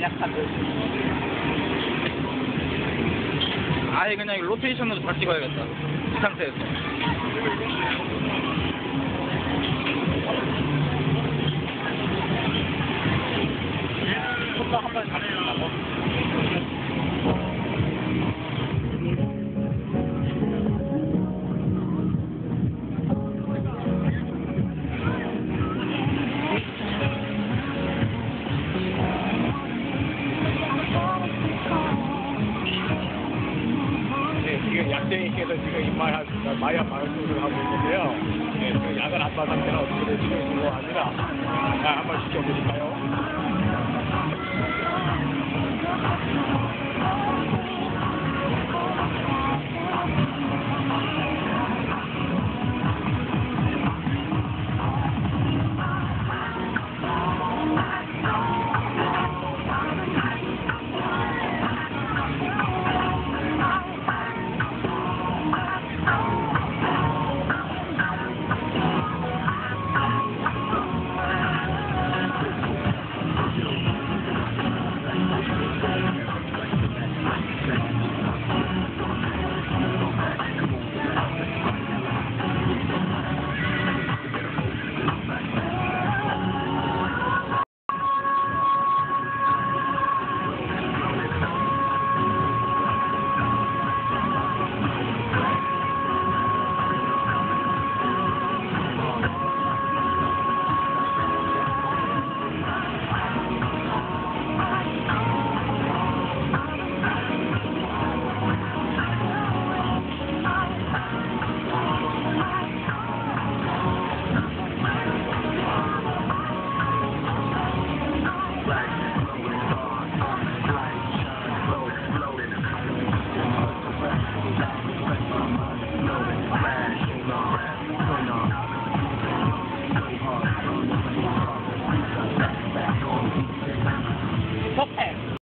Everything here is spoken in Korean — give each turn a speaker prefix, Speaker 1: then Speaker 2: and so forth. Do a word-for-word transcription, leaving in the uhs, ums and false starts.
Speaker 1: 약간
Speaker 2: 아예 그냥 로테이션으로 다 찍어야겠다. 이 상태에서.
Speaker 1: 손도 한번 잡는다고?
Speaker 3: 지금 약쟁이께서 지금 입마야 마야 방송을 하고 있는데요. 네, 그 약을 안 받았을 때는 어떻게 될지 거 아니라 자, 한번 시켜보실까요?